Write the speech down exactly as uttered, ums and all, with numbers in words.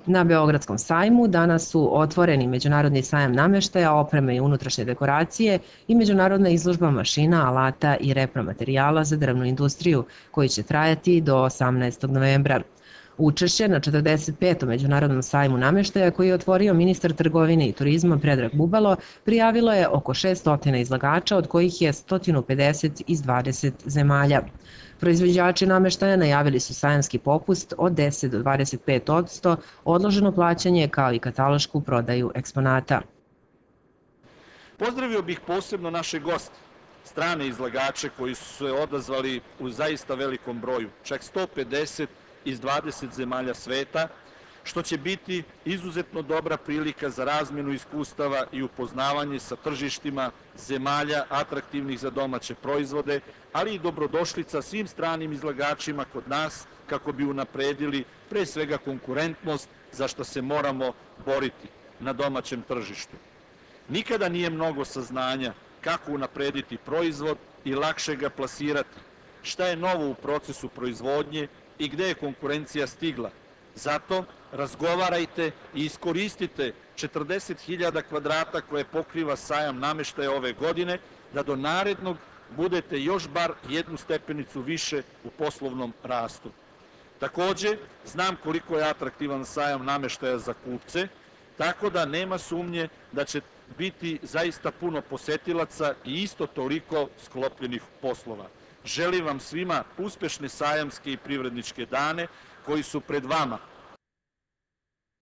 Na Beogradskom sajmu danas su otvoreni Međunarodni sajam nameštaja, opreme i unutrašnje dekoracije i Međunarodna izložba mašina, alata i repromaterijala za drvnu industriju, koji će trajati do osamnaestog novembra. Učešće na četrdeset petom Međunarodnom sajmu nameštaja, koji je otvorio ministar trgovine i turizma Predrag Bubalo, prijavilo je oko šessto izlagača, od kojih je sto pedeset iz dvadeset zemalja. Proizvođači nameštaja najavili su sajamski popust od deset do dvadeset pet odsto, odloženo plaćanje kao i katalošku prodaju eksponata. Pozdravio bih posebno naše goste, strane izlagače koji su se odazvali u zaista velikom broju, čak sto pedeset iz dvadeset zemalja sveta, što će biti izuzetno dobra prilika za razmenu iskustava i upoznavanje sa tržištima zemalja atraktivnih za domaće proizvode, ali i dobrodošlica svim stranim izlagačima kod nas kako bi unapredili pre svega konkurentnost za što se moramo boriti na domaćem tržištu. Nikada nije mnogo saznanja kako unaprediti proizvod i lakše ga plasirati, šta je novo u procesu proizvodnje i gde je konkurencija stigla. Zato razgovarajte i iskoristite četrdeset hiljada kvadrata koje pokriva sajam nameštaja ove godine, da do narednog budete još bar jednu stepenicu više u poslovnom rastu. Takođe, znam koliko je atraktivan sajam nameštaja za kupce, tako da nema sumnje da će biti zaista puno posetilaca i isto toliko sklopljenih poslova. Želim vam svima uspešne sajamske i privredničke dane koji su pred vama.